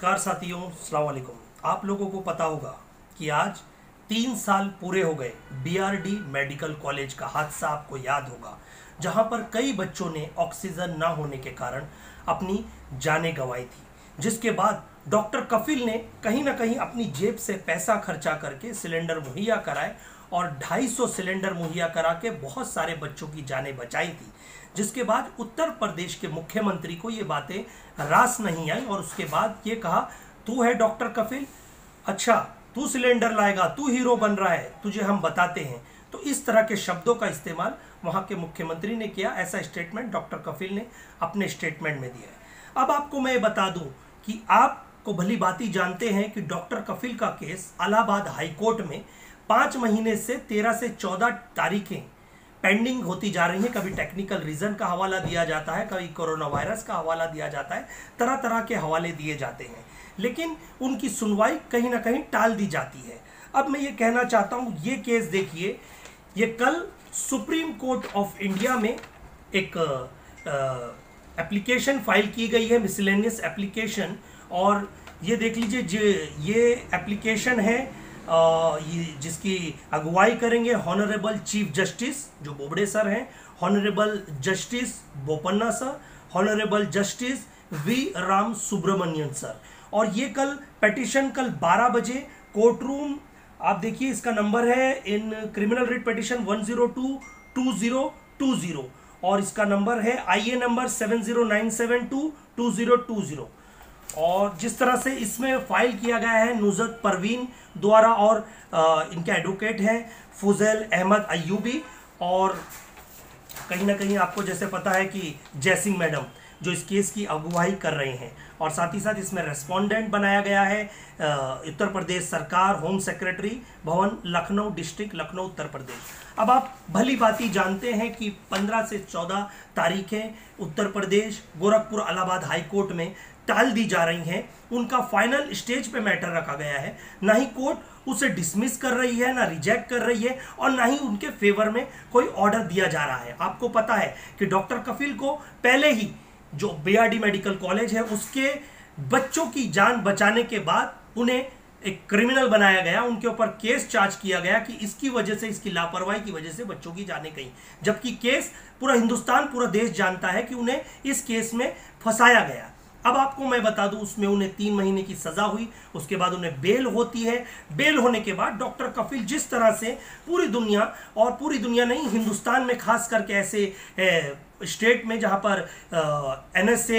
नमस्कार साथियों, अस्सलाम वालेकुम। आप लोगों को पता होगा कि आज 3 साल पूरे हो गए बीआरडी मेडिकल कॉलेज का हादसा आपको याद होगा, जहां पर कई बच्चों ने ऑक्सीजन ना होने के कारण अपनी जानें गंवाई थी, जिसके बाद डॉक्टर कफिल ने कहीं ना कहीं अपनी जेब से पैसा खर्चा करके सिलेंडर मुहैया कराए और 250 सिलेंडर मुहैया करा के बहुत सारे बच्चों की जानें बचाई थी। जिसके बाद उत्तर प्रदेश के मुख्यमंत्री को ये बातें रास नहीं आई और उसके बाद ये कहा, तू है डॉक्टर कफिल, अच्छा तू सिलेंडर लाएगा, तू हीरो बन रहा है, तुझे हम बताते हैं। तो इस तरह के शब्दों का इस्तेमाल वहां के मुख्यमंत्री ने किया। ऐसा स्टेटमेंट डॉक्टर कफिल ने अपने स्टेटमेंट में दिया है। अब आपको मैं बता दूं कि आपको भली भांति जानते हैं कि डॉक्टर कफिल का केस इलाहाबाद हाईकोर्ट में 5 महीने से 13 से 14 तारीखें पेंडिंग होती जा रही हैं। कभी टेक्निकल रीजन का हवाला दिया जाता है, कभी कोरोना वायरस का हवाला दिया जाता है, तरह तरह के हवाले दिए जाते हैं, लेकिन उनकी सुनवाई कहीं ना कहीं टाल दी जाती है। अब मैं ये कहना चाहता हूँ, ये केस देखिए, ये कल सुप्रीम कोर्ट ऑफ इंडिया में एक एप्लीकेशन फाइल की गई है, मिसलेनियस एप्लीकेशन, और ये देख लीजिए, ये एप्लीकेशन है जिसकी अगुवाई करेंगे हॉनरेबल चीफ जस्टिस जो बोबड़े सर हैं, honourable justice Bopanna sir, honourable justice V Rama Subramanian sir. और ये कल पिटीशन कल 12 बजे कोर्ट रूम, आप देखिए इसका नंबर है इन क्रिमिनल रिट पिटीशन 1022020 और इसका नंबर है IA नंबर 709722020। और जिस तरह से इसमें फाइल किया गया है नुजरत परवीन द्वारा और इनके एडवोकेट हैं फुजैल अहमद अय्यूबी, और कहीं ना कहीं आपको जैसे पता है कि जयसिंह मैडम जो इस केस की अगुवाई कर रहे हैं, और साथ ही साथ इसमें रेस्पोंडेंट बनाया गया है उत्तर प्रदेश सरकार, home secretary Bhawan, Lucknow district, Lucknow Uttar Pradesh. अब आप भली भांति जानते हैं कि 15 से 14 तारीखें उत्तर प्रदेश गोरखपुर इलाहाबाद हाई कोर्ट में टाल दी जा रही हैं। उनका फाइनल स्टेज पे मैटर रखा गया है, ना ही कोर्ट उसे डिसमिस कर रही है, ना रिजेक्ट कर रही है, और ना ही उनके फेवर में कोई ऑर्डर दिया जा रहा है। आपको पता है कि डॉक्टर कफिल को पहले ही जो बीआरडी मेडिकल कॉलेज है उसके बच्चों की जान बचाने के बाद उन्हें एक क्रिमिनल बनाया गया, उनके ऊपर केस चार्ज किया गया कि इसकी वजह से, इसकी लापरवाही की वजह से बच्चों की जानें गई, जबकि केस पूरा हिंदुस्तान, पूरा देश जानता है कि उन्हें इस केस में फंसाया गया। अब आपको मैं बता दूं, उसमें उन्हें 3 महीने की सजा हुई, उसके बाद उन्हें बेल होती है। बेल होने के बाद डॉक्टर कफिल जिस तरह से पूरी दुनिया, और पूरी दुनिया नहीं, हिंदुस्तान में खास करके ऐसे स्टेट में जहां पर NSA,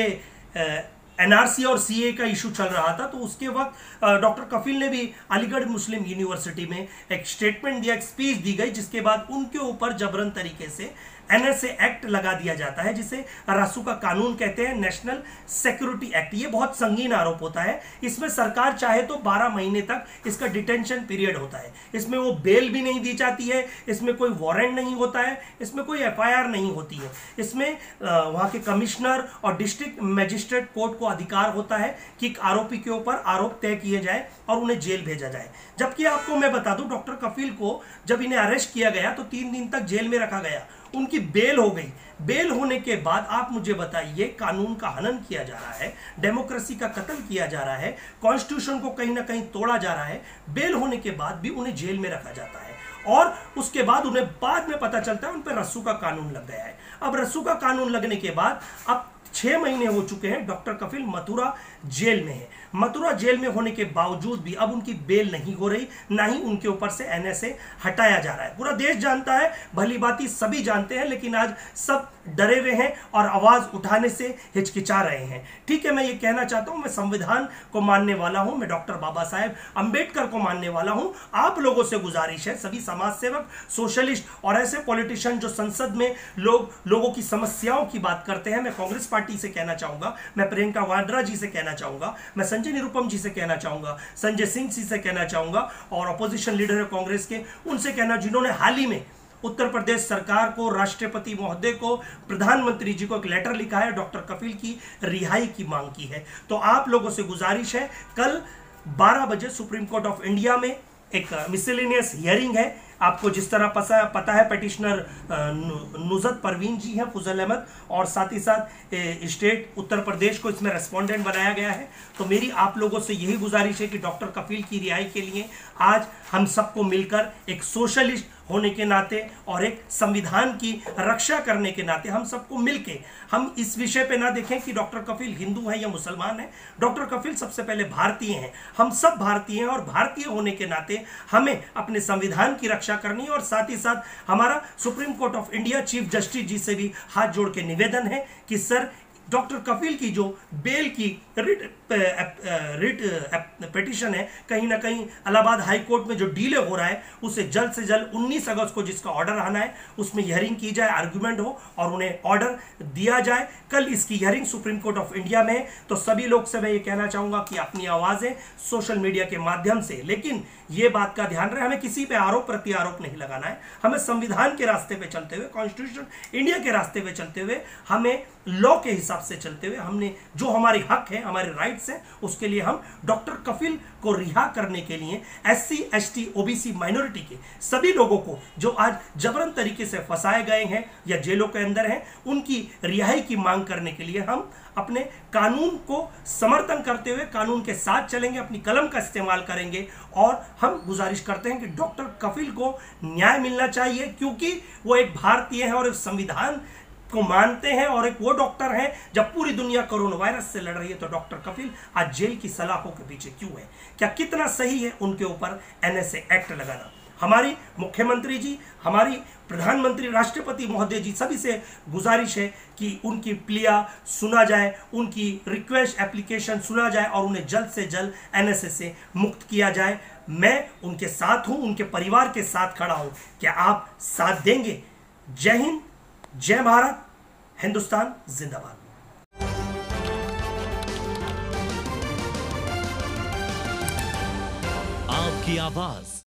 NRC और CA का इशू चल रहा था, तो उसके वक्त डॉक्टर कफिल ने भी अलीगढ़ मुस्लिम यूनिवर्सिटी में एक स्टेटमेंट दिया, एक स्पीच दी गई, जिसके बाद उनके ऊपर जबरन तरीके से NSA एक्ट लगा दिया जाता है, जिसे रासू का कानून कहते हैं, नेशनल सिक्योरिटी एक्ट। ये बहुत संगीन आरोप होता है। इसमें सरकार चाहे तो 12 महीने तक इसका डिटेंशन पीरियड होता है। इसमें वो बेल भी नहीं दी जाती है, इसमें कोई वारंट नहीं होता है, इसमें कोई FIR नहीं होती है। इसमें वहाँ के कमिश्नर और डिस्ट्रिक्ट मजिस्ट्रेट कोर्ट को अधिकार होता है कि आरोपी के ऊपर आरोप तय किए जाए और उन्हें जेल भेजा जाए। जबकि आपको मैं बता दूं, डॉक्टर कफिल को जब इन्हें अरेस्ट किया गया तो 3 दिन तक जेल में रखा गया, उनकी बेल हो गई। बेल होने के बाद आप मुझे बताइए, कानून का हनन किया जा रहा है, डेमोक्रेसी का कत्ल किया जा रहा है, कॉन्स्टिट्यूशन को कहीं ना कहीं तोड़ा जा रहा है। बेल होने के बाद भी उन्हें जेल में रखा जाता है, और उसके बाद उन्हें बाद में पता चलता है उन पर रस्सू का कानून लग गया है। अब रस्सू का कानून लगने के बाद अब 6 महीने हो चुके हैं, डॉक्टर कफिल मथुरा जेल में है। मथुरा जेल में होने के बावजूद भी अब उनकी बेल नहीं हो रही, ना ही उनके ऊपर से NSA हटाया जा रहा है। पूरा देश जानता है, भली भांति सभी जानते हैं, लेकिन आज सब डरे हुए हैं और आवाज उठाने से हिचकिचा रहे हैं। ठीक है, मैं ये कहना चाहता हूं, मैं संविधान को मानने वाला हूं, मैं डॉक्टर बाबा साहेब अंबेडकर को मानने वाला हूं। आप लोगों से गुजारिश है, सभी समाज सेवक, सोशलिस्ट और ऐसे पॉलिटिशियन जो संसद में लोगों की समस्याओं की बात करते हैं, मैं कांग्रेस पार्टी से कहना चाहूंगा, मैं प्रियंका वाड्रा जी से कहना चाहूंगा, मैं संजय निरुपम जी से कहना चाहूंगा, संजय सिंह जी से कहना चाहूंगा, और अपोजिशन लीडर है कांग्रेस के, उनसे कहना, जिन्होंने हाल ही में उत्तर प्रदेश सरकार को, राष्ट्रपति महोदय को, प्रधानमंत्री जी को एक लेटर लिखा है, डॉक्टर कफिल की रिहाई की मांग की है। तो आप लोगों से गुजारिश है, कल 12 बजे सुप्रीम कोर्ट ऑफ इंडिया में एक मिसलेनियस हियरिंग है, आपको जिस तरह पता है पेटिशनर नुजत परवीन जी हैं फुजल अहमद, और साथ ही साथ स्टेट उत्तर प्रदेश को इसमें रेस्पोंडेंट बनाया गया है। तो मेरी आप लोगों से यही गुजारिश है कि डॉक्टर कफील की रिहाई के लिए आज हम सबको मिलकर एक सोशलिस्ट होने के नाते और एक संविधान की रक्षा करने के नाते हम सबको मिलके हम इस विषय पे ना देखें कि डॉक्टर कफील हिंदू है या मुसलमान है। डॉक्टर कफील सबसे पहले भारतीय हैं, हम सब भारतीय हैं, और भारतीय होने के नाते हमें अपने संविधान की रक्षा करनी है। और साथ ही साथ हमारा supreme court of India chief justice ji से भी हाथ जोड़ के निवेदन है कि सर डॉक्टर कफील की जो बेल की रिट पिटीशन है, कहीं ना कहीं इलाहाबाद हाई कोर्ट में जो डिले हो रहा है उसे जल्द से जल्द 19 अगस्त को जिसका ऑर्डर आना है उसमें हियरिंग की जाए, आर्गुमेंट हो और उन्हें ऑर्डर दिया जाए। कल इसकी hearing supreme court of India में है। तो सभी लोग से मैं ये कहना चाहूंगा कि अपनी आवाजें सोशल मीडिया के माध्यम से, लेकिन ये बात का ध्यान रहे हमें किसी पे आरोप प्रत्यारोप नहीं लगाना है। हमें संविधान के रास्ते पे चलते हुए, कॉन्स्टिट्यूशन इंडिया के रास्ते पे चलते हुए, हमें लॉ के हिसाब से चलते हुए, हमने जो हमारे हक है, हमारे राइट्स हैं, उसके लिए हम डॉक्टर कफील को रिहा करने के लिए SC ST OBC माइनॉरिटी के सभी लोगों को जो आज जबरन तरीके से फंसाए गए हैं या जेलों के अंदर हैं, उनकी रिहाई की मांग करने के लिए हम अपने कानून को समर्थन करते हुए कानून के साथ चलेंगे, अपनी कलम का इस्तेमाल करेंगे। और हम गुजारिश करते हैं कि डॉक्टर कफील को न्याय मिलना चाहिए, क्योंकि वो एक भारतीय है और एक संविधान को मानते हैं और एक वो डॉक्टर हैं। जब पूरी दुनिया कोरोना वायरस से लड़ रही है तो डॉक्टर कफील आज जेल की सलाखों के पीछे क्यों है? क्या कितना सही है उनके ऊपर NSA एक्ट लगाना? हमारी मुख्यमंत्री जी, हमारी प्रधानमंत्री, राष्ट्रपति महोदय जी, सभी से गुजारिश है कि उनकी प्लिया सुना जाए, उनकी रिक्वेस्ट एप्लीकेशन सुना जाए और उन्हें जल्द से जल्द NSA से मुक्त किया जाए। मैं उनके साथ हूं, उनके परिवार के साथ खड़ा हूं। क्या आप साथ देंगे? जय हिंद, जय भारत, हिंदुस्तान जिंदाबाद। आपकी आवाज